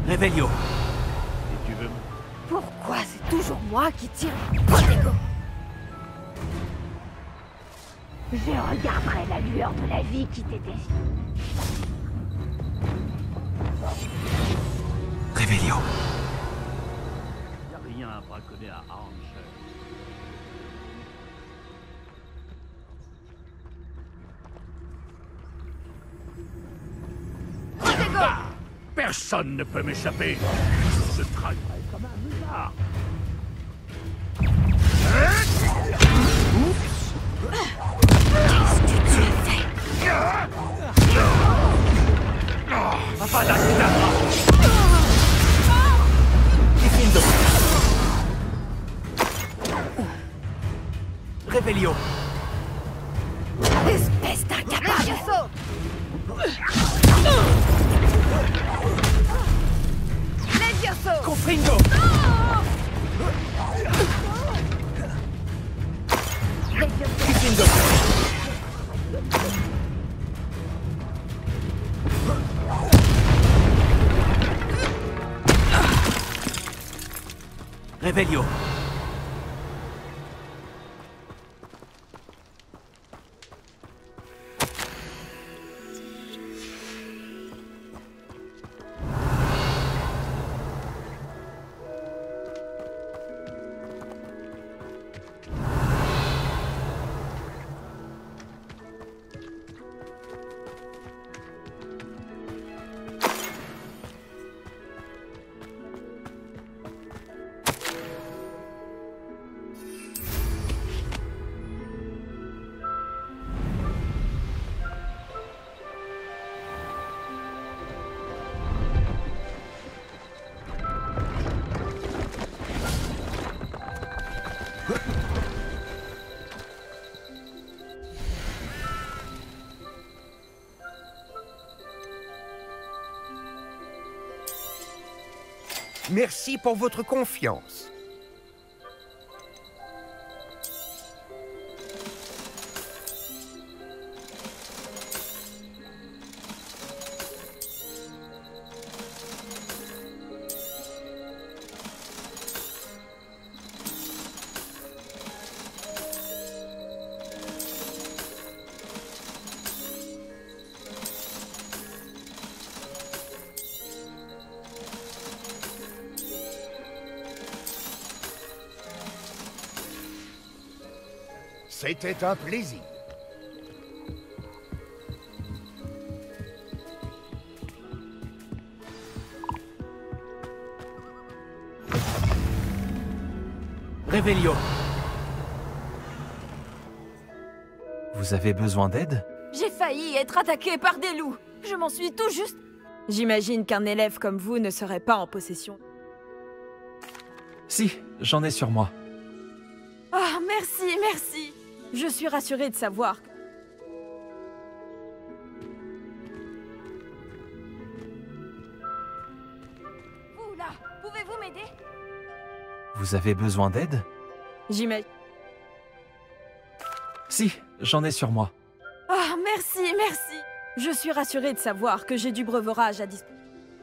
Revelio. Si tu veux... Pourquoi c'est toujours moi qui tire? Protego. Je regarderai la lueur de la vie qui t'était. Revelio. Y a rien à braconner à Ange. Protego. Personne ne peut m'échapper. Je travaillerai comme un musard. Qu'est-ce que tu as fait? Avada Kedavra. Diffindo. Revelio. Espèce d'incapable. Levioso. Confringo. Diffindo. Revelio. Merci pour votre confiance. C'était un plaisir. Revelio. Vous avez besoin d'aide? J'ai failli être attaqué par des loups. Je m'en suis tout juste... J'imagine qu'un élève comme vous ne serait pas en possession. Si, j'en ai sur moi. Ah, merci, merci. Je suis rassurée de savoir. Vous, là, pouvez-vous m'aider? Vous avez besoin d'aide? J'imagine... Si, j'en ai sur moi. Ah, merci, merci. Je suis rassurée de savoir que j'ai du breuvage à disposition.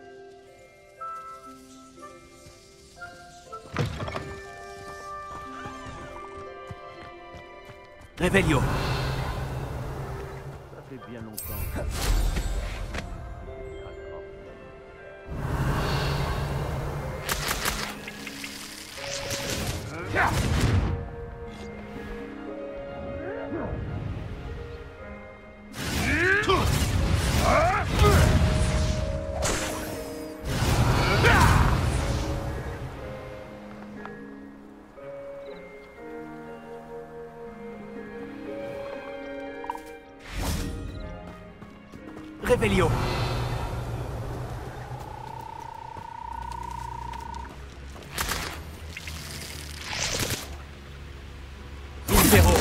Revelio. Ça fait bien longtemps. Revelio. Impero.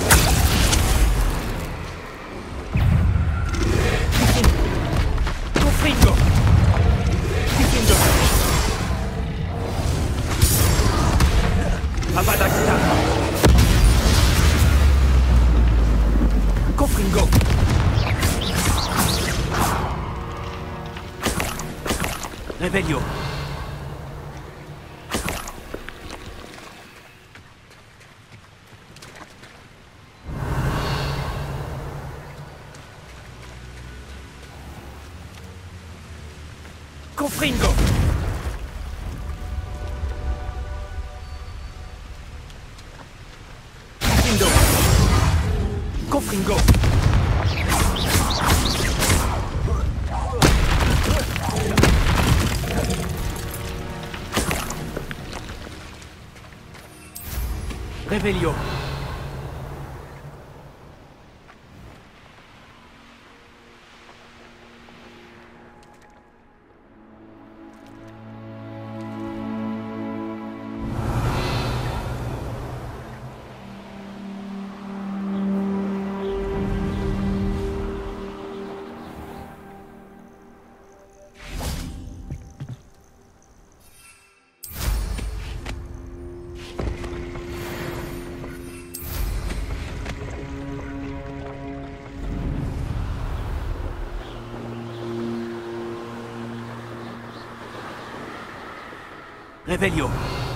Confringo. Diffindo. Avada Kedavra. Confringo. Revelio. Confringo. Confringo. Confringo. Revelio. Revelio.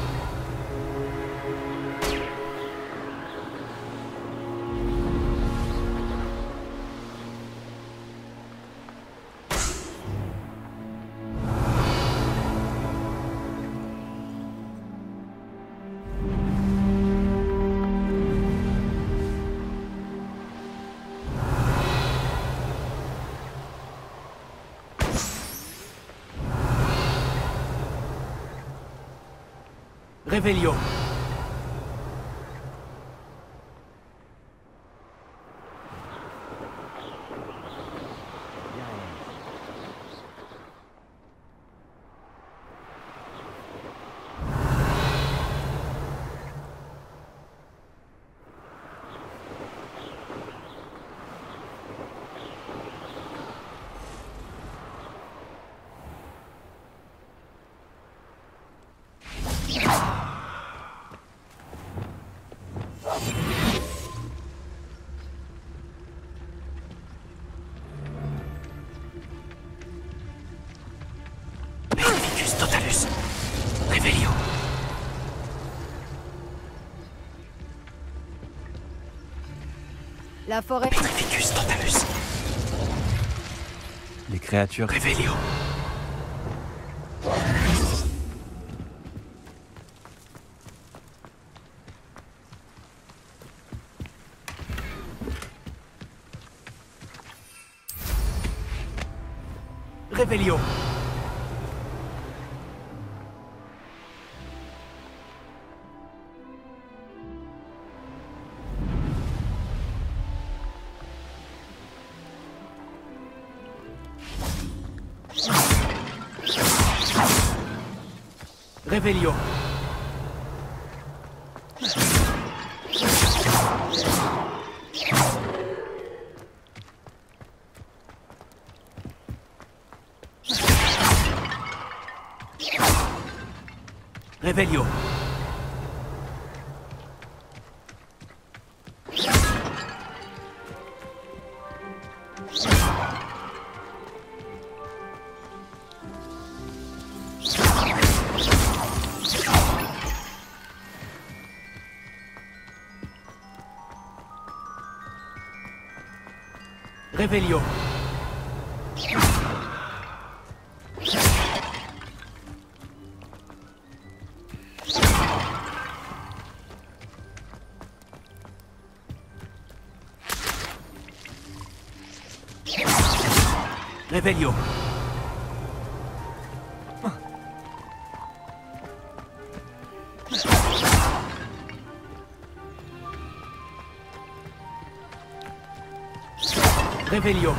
Revelio. Magnificus Totalus. Revelio. La forêt... Magnificus Totalus. Les créatures... Revelio. Revelio. Revelio. Revelio. Revelio. Revelio. Revelio.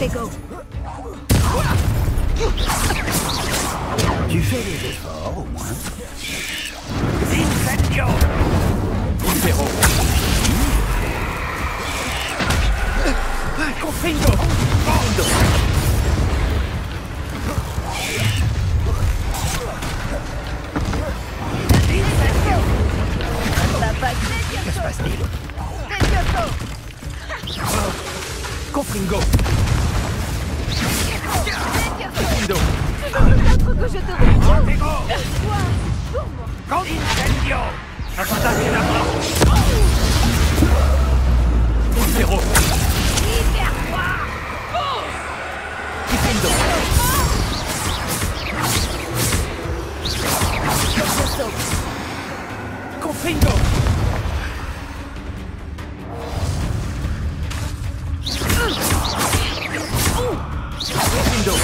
Pego. Tu fais des efforts, au moins. Incendio. Libero. Confringo. Que se passe-t-il? Confringo. Confrindo. Peut-être que je te retrouve. Incendio. Attaquez là-bas. Libero. Confrindo. Confringo. Confrindo.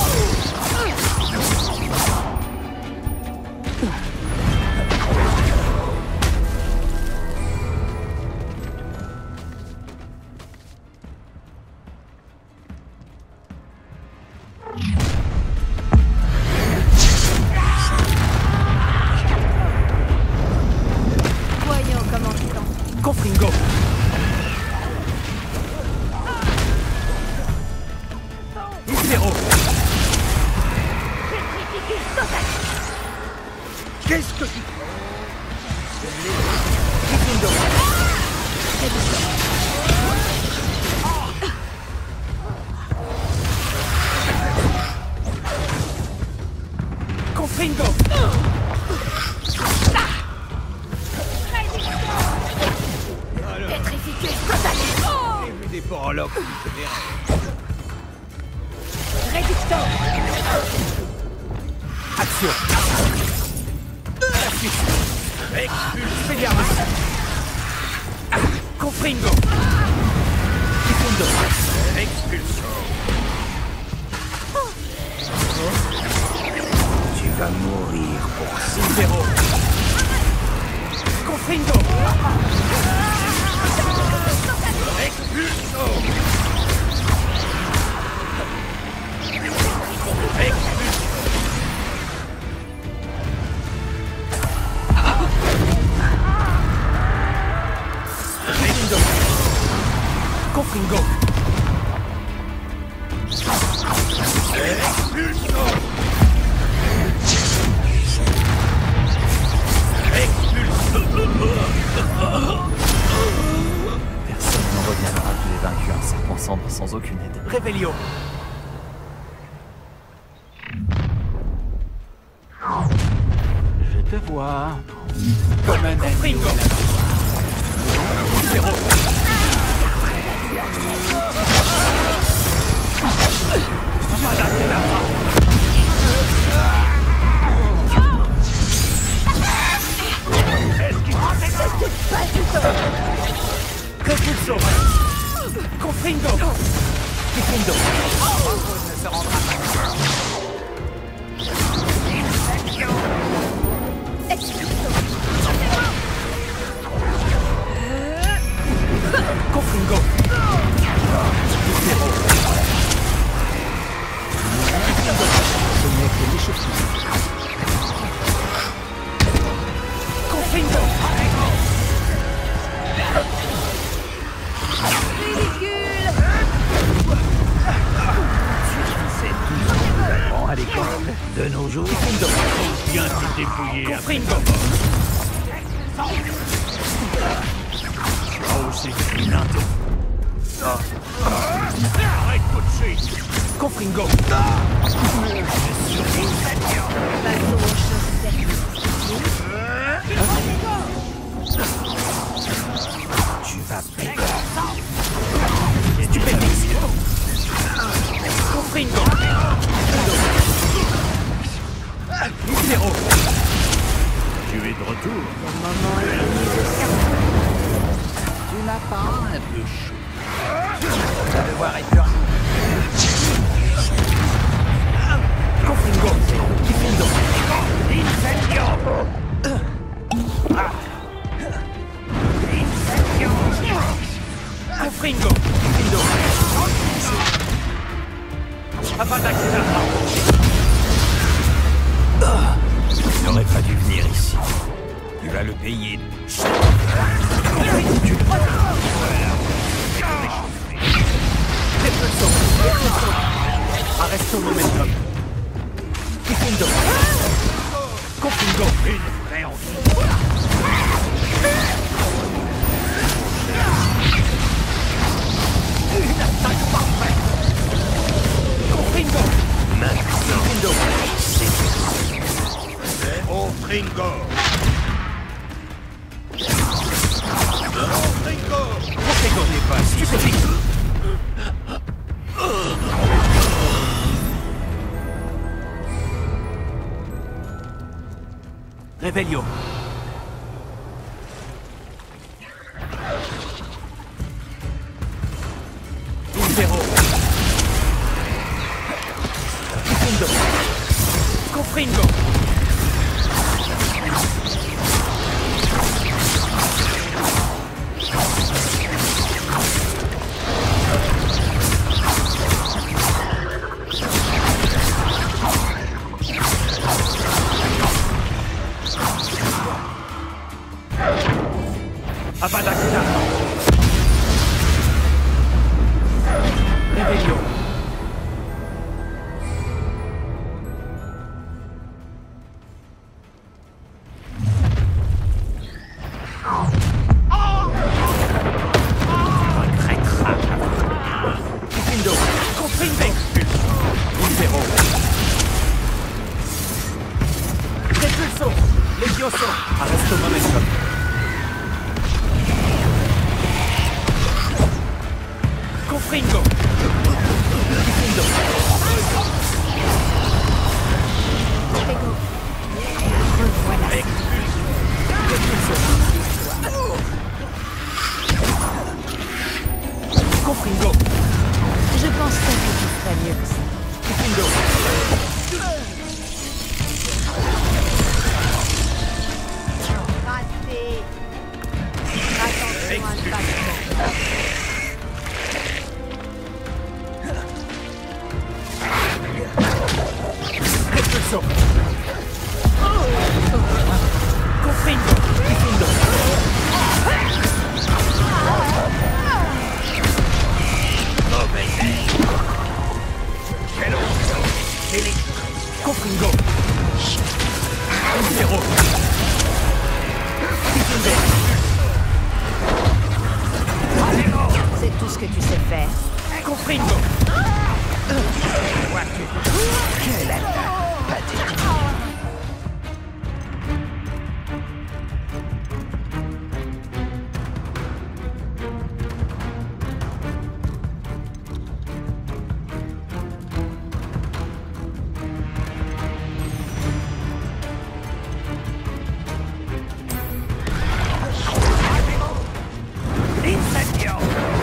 Voyons comment tu t'en. Confringo. Libero. Qu'est-ce que tu Confrindo. Confringo. Pétrifiqué total. J'ai vu des porologues qui se verraient. Réducto. Action. Expulsiarmus. Confringo. Confrindo. expulsion? Tu vas mourir pour ça. Libero. Confringo. Expulso. Confringo. Personne n'en reviendra que les vaincus un serpent cendre sans aucune aide. Revelio. Je te vois. Comme un ami. Confringo. Libero. Repulso. Confringo. Confrindo. Ne se rendra pas. Confringo. Libero. Ce n'est que l'échauffement. Confringo. À l'école, de nos jours, Bien te dépouiller. Confringo. Oh, c'est fini. Arrête tout de suite. Confringo. tu vas payer. Stupéfix. Confringo. Libero. Tu es de retour. Tu n'as pas un peu chaud. Tu vas devoir être dur. Confringo. Confrindo. Incendio. Incendio. Confringo. Confrindo. Avada Kedavra. Tu n'aurais pas dû venir ici. Tu vas le payer. Arresto momentum. Kifundo. Kofingo. Une vraie envie. Une attaque parfaite. Kofingo. Maintenant, Kifundo. c'est au Fringo. Kofingo n'est pas stupéfique. Revelio. Impero. Kifundo. Confringo. Avada Kedavra. Revelio. Kifundo. Confringo. Impero. Repulso. Levioso. Arresto momentum. Confringo. Kifundo. Revoilà. Repulso. Confringo. Je pensais que tu ferais mieux que ça. Kifundo. Raté. Attention à ne pas te Repulso. Confringo. Kifundo. Confringo. Impero. Kifundo. C'est tout ce que tu sais faire. Confringo. Quelle attaque pathétique. Incendio.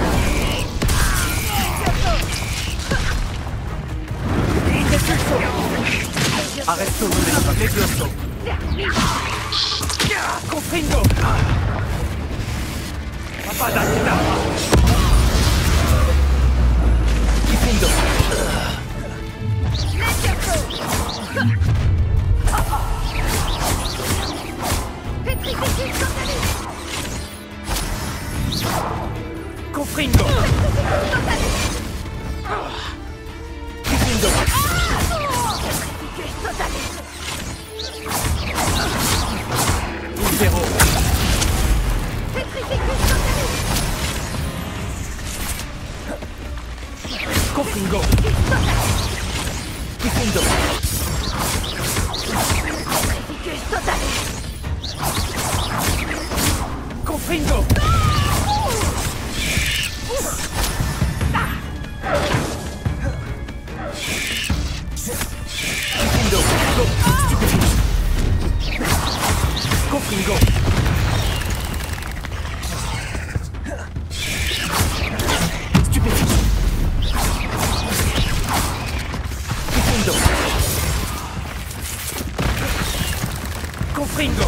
Arresto momentum. Levioso. Confringo. Avada Kedavra. Kifundo. Confringo. Kifundo. Impero. Confringo. Kifundo. Confringo. Kifundo. Confringo. Stupéfique. Kifundo. Confringo.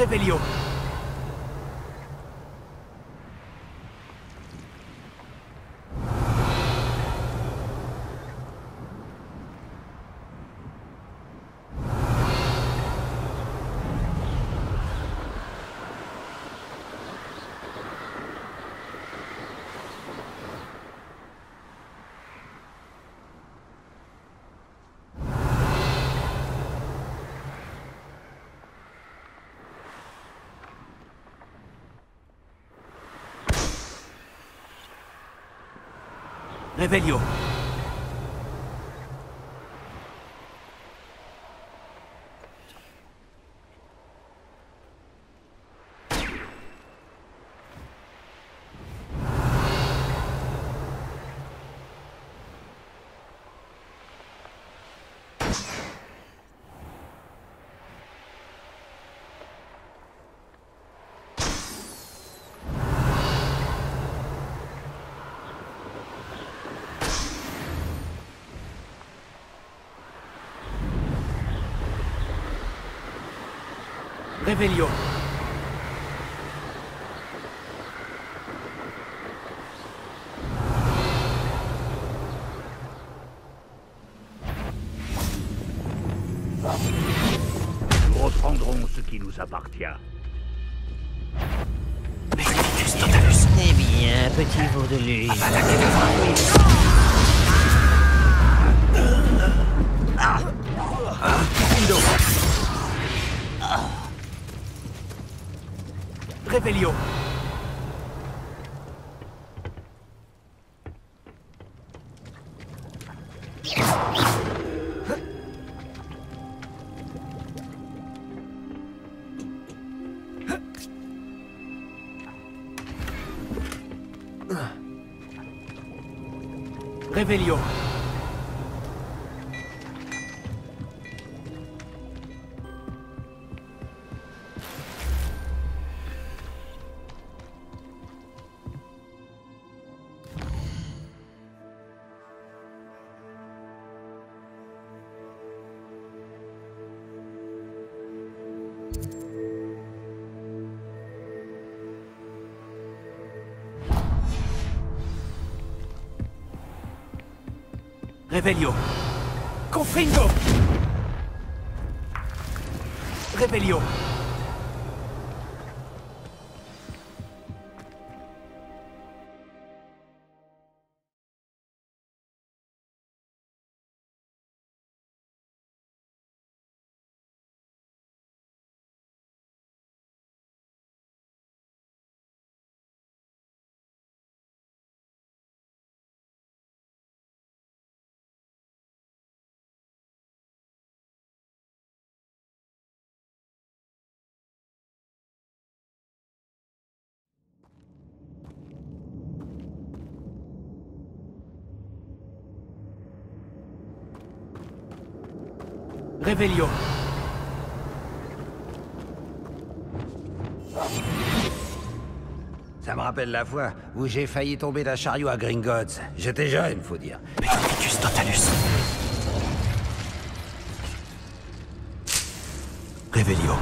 Revelio. Revelio. Revelio. Nous reprendrons ce qui nous appartient. Mechanicus Totalus. Eh bien, petit veau de lune. Indo. Revelio. Revelio. Revelio. Confringo. Revelio. Revelio. Ça me rappelle la fois où j'ai failli tomber d'un chariot à Gringotts. J'étais jeune, faut dire. Mechanicus Totalus. Revelio.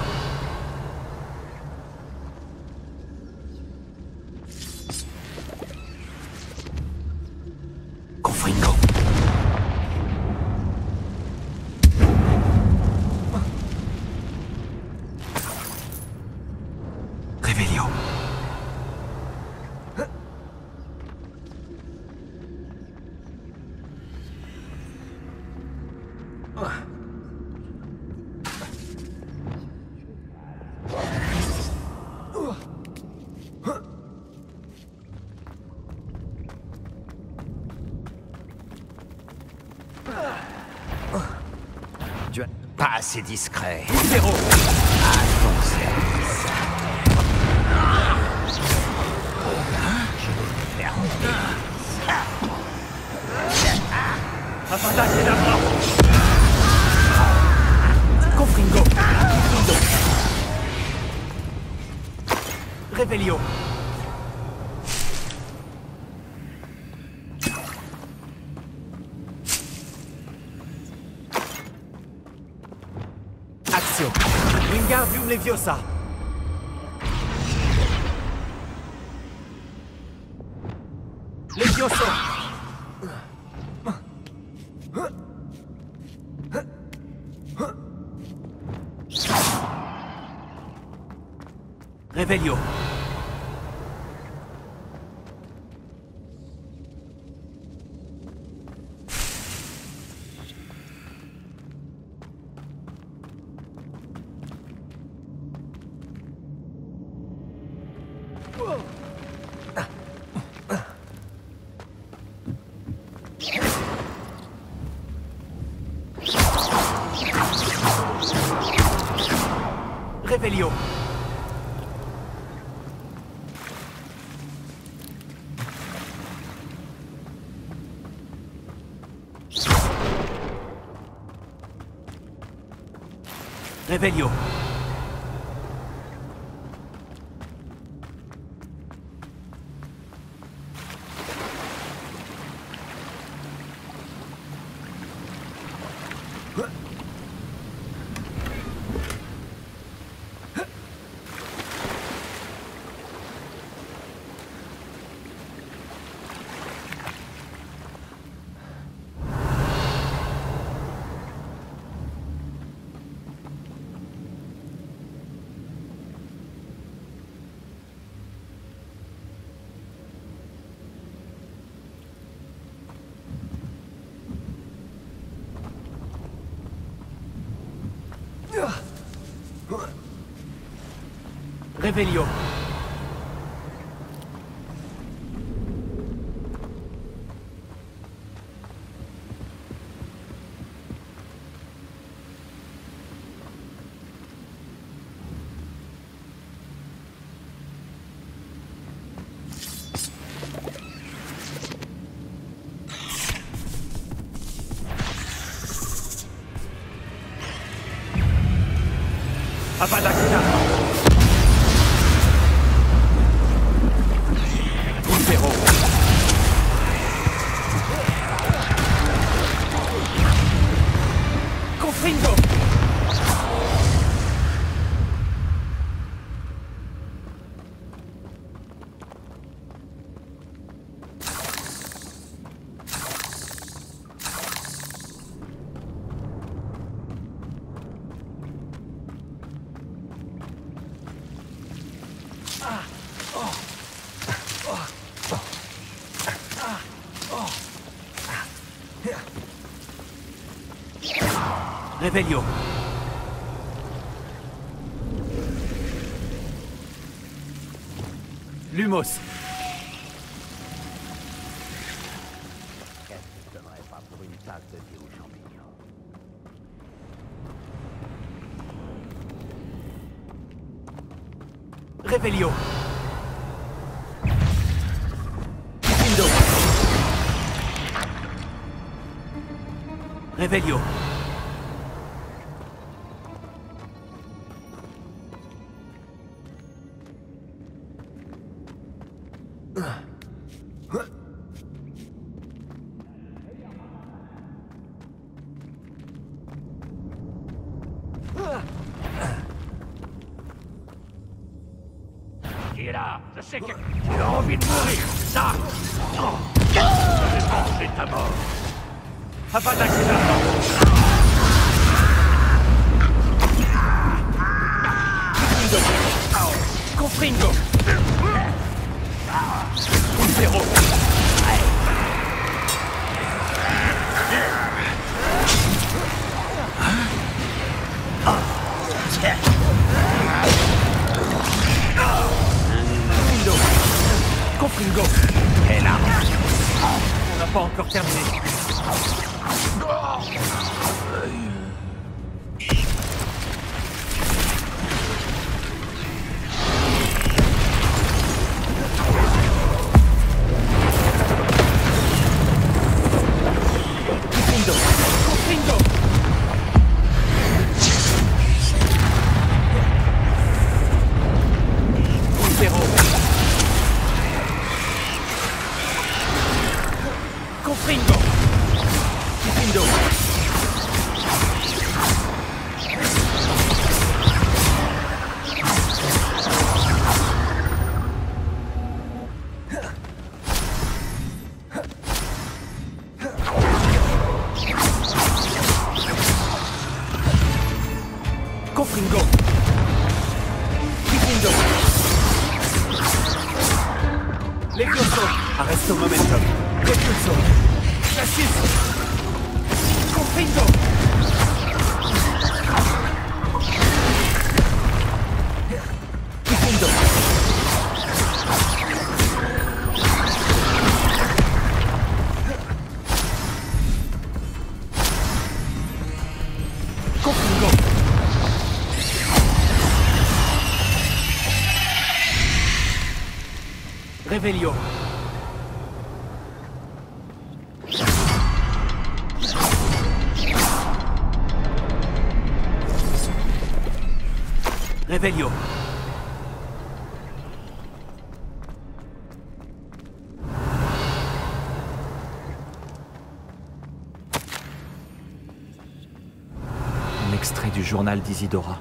Confringo. Revelio. Pas assez discret. Zéro. À ton service. Avada Kedavra. Confringo. Indo. Revelio. Accio. Wingardium Leviosa. Grandioso. Revelio. Revelio. Revelio. Revelio. Avada Kedavra. Confringo. Revelio. Lumos. Qu'est-ce que je donnerais pas pour une tasse de thé aux champignons? Revelio. Indo. Revelio. Qui est là? Je sais que tu as envie de mourir. Ça! Je vais manger ta mort. Avada Kedavra. Confringo. Zéro. Confringo. Et là. On n'a pas encore terminé. Confringo. Arresto momentum. Repulso. Chassis. Confringo. Confringo. Confringo. Revelio. Revelio. Un extrait du journal d'Isidora.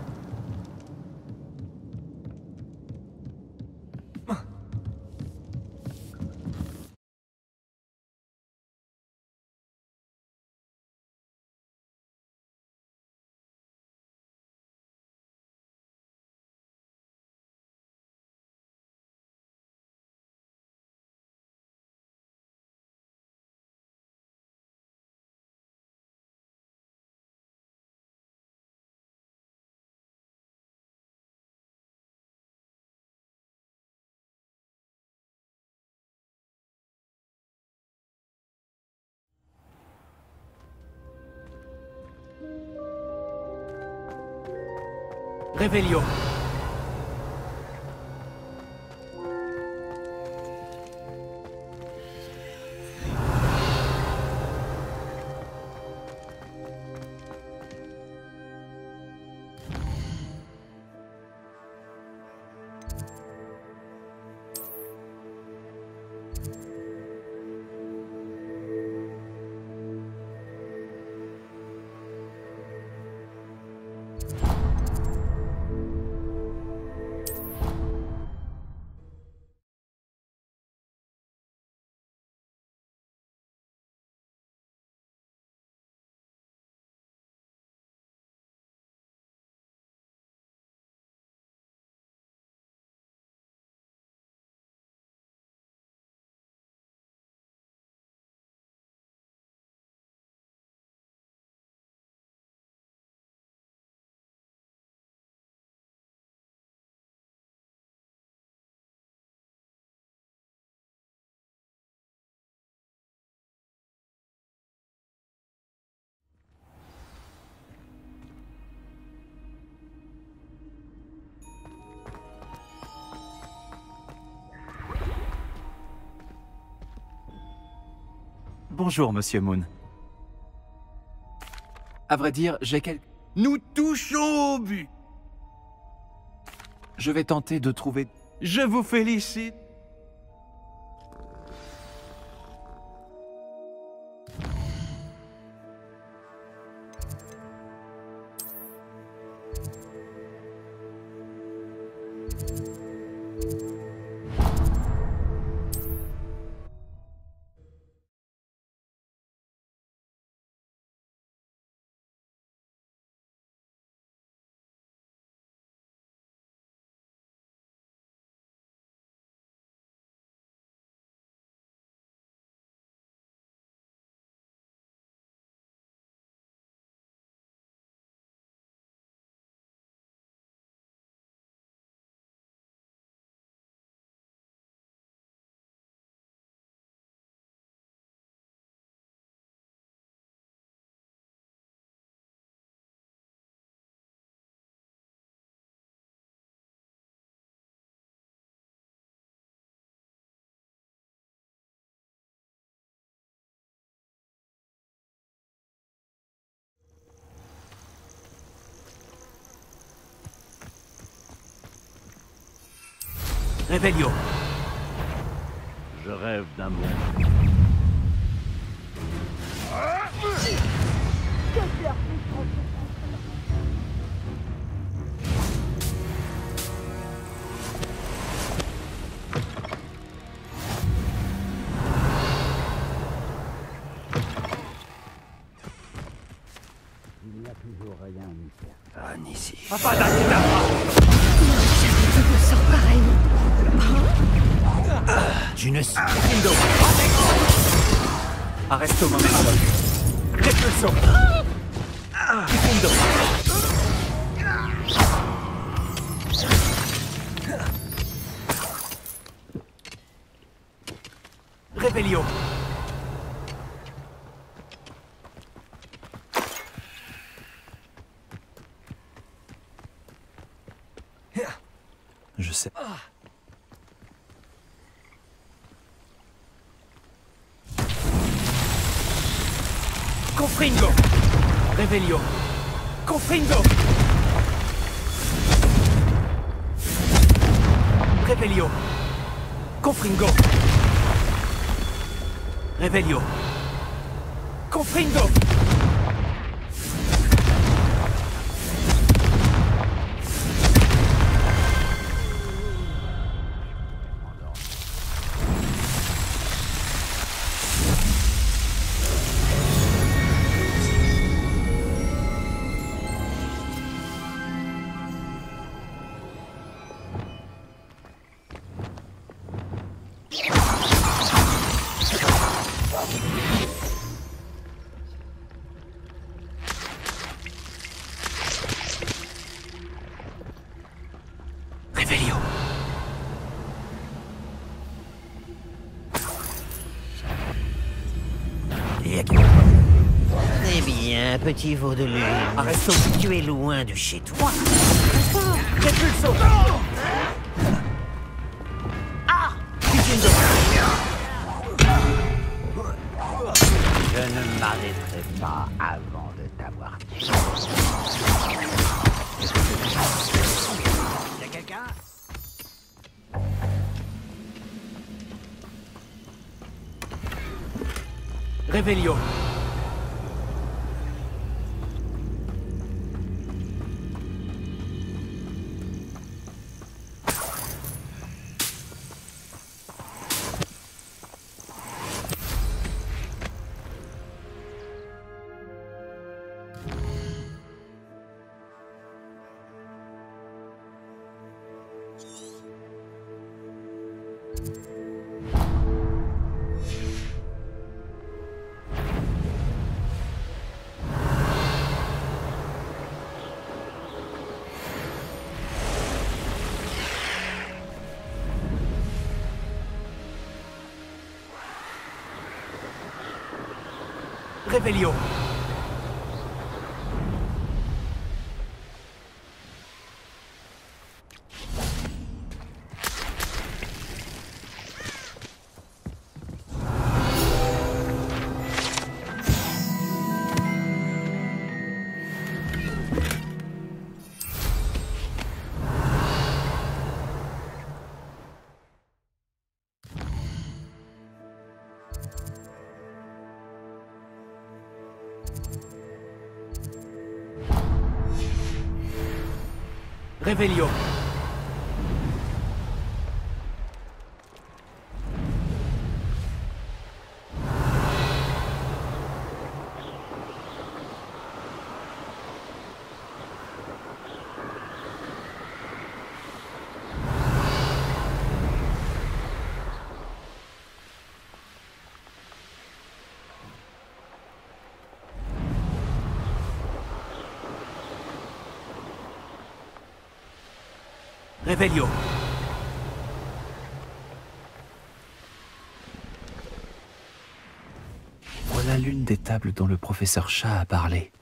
Revelio. Bonjour, Monsieur Moon. À vrai dire, j'ai quelques... Nous touchons au but. Je vais tenter de trouver... Je vous félicite. Revelio. Je rêve d'un monde. Que je leur fais trop de Je me sens pareil. Tu tu ne sais. Kindo. Arresto momentum. Repulso. Kindo. Revelio. Je sais. Confringo. Revelio. Confringo. Revelio. Confringo. Revelio. Confringo. Revelio. Eh bien, petit veau de lune. Arresto. Tu es loin de chez toi. Repulso. Kindo. Je ne m'arrêterai pas avant de t'avoir tué. Y'a quelqu'un? Revelio. Revelio. Revelio. Revelio. Voilà l'une des tables dont le professeur Chat a parlé.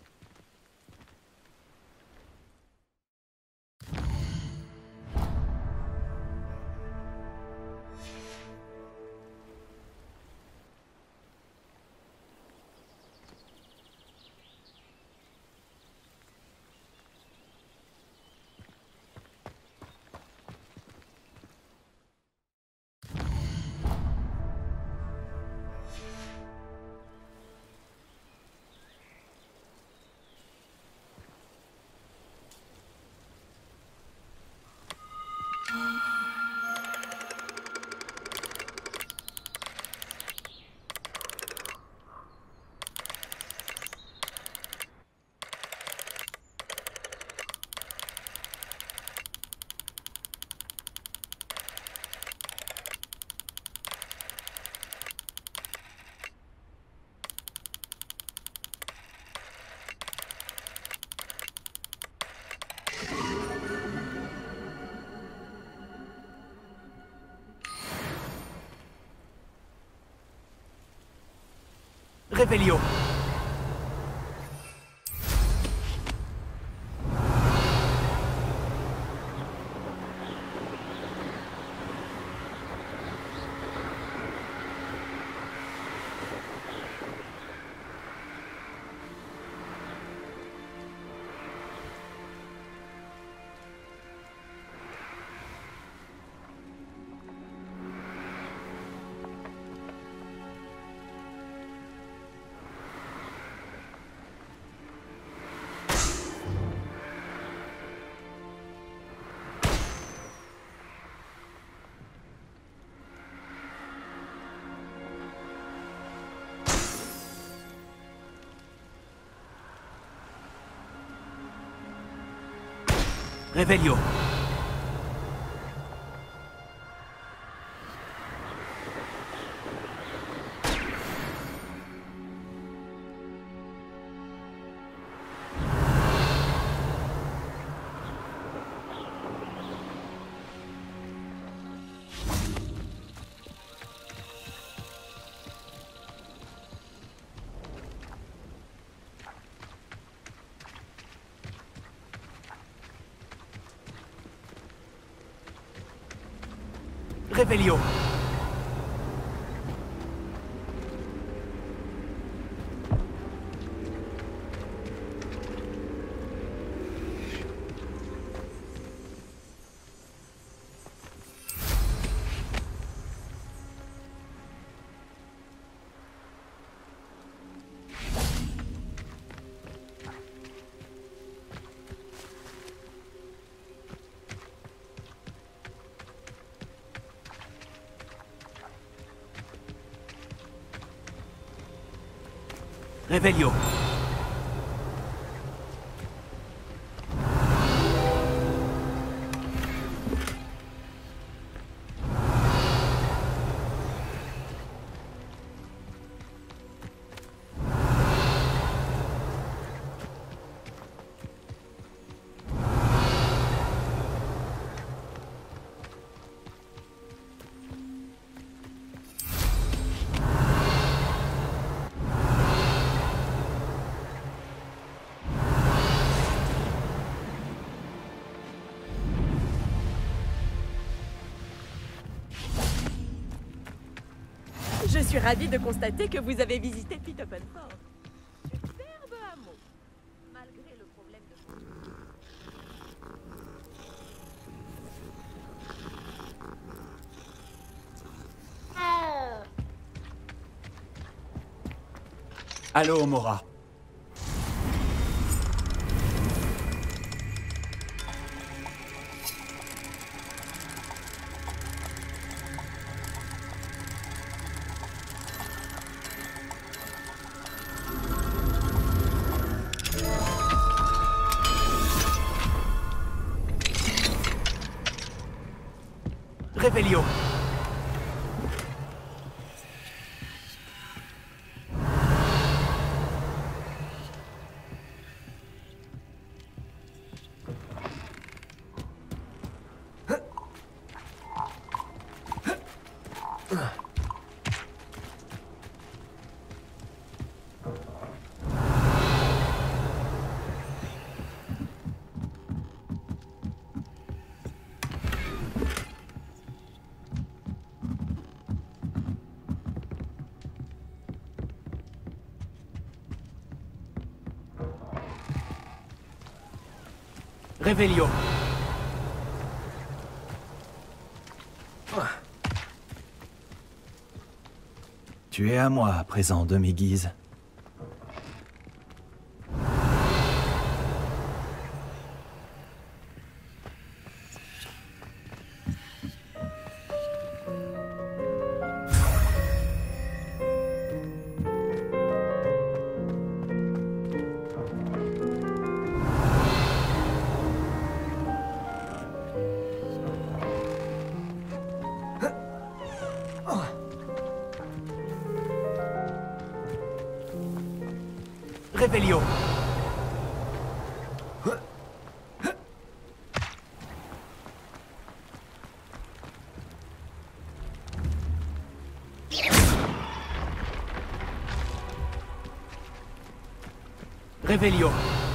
Réveillon. Réveillon. Réveillon. Réveillon. Je suis ravie de constater que vous avez visité Pit Openford. Superbe hameau. Malgré le problème de... Allô, Mora. Réveillon. Réveillon. Tu es à moi à présent, demi-guise. Réveillon. Réveillon.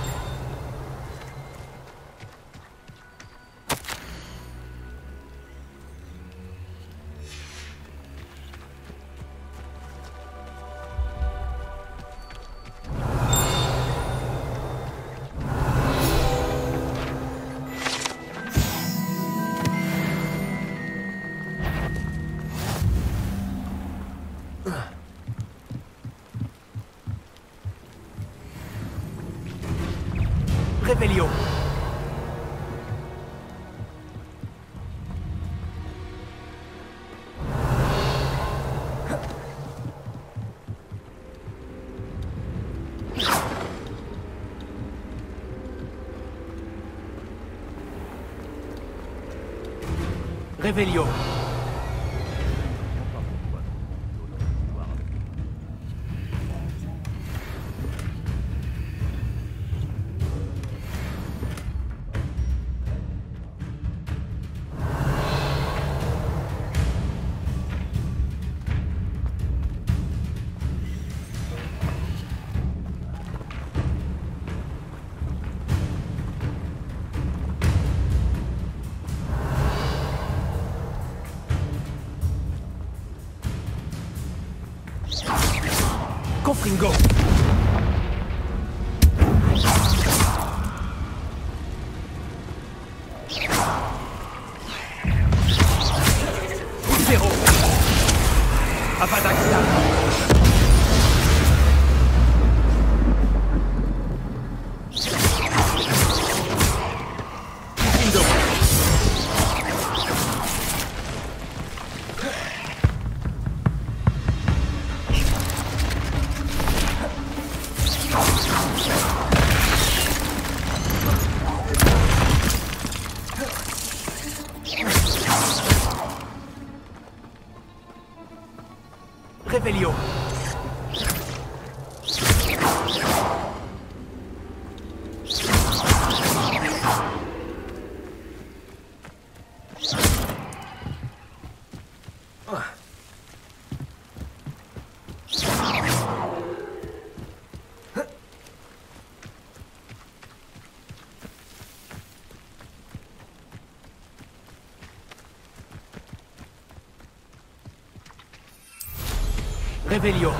Réveillon. Réveillon. Confringo. Zéro. Avadaxia. Indo. Réveillon. Réveillon.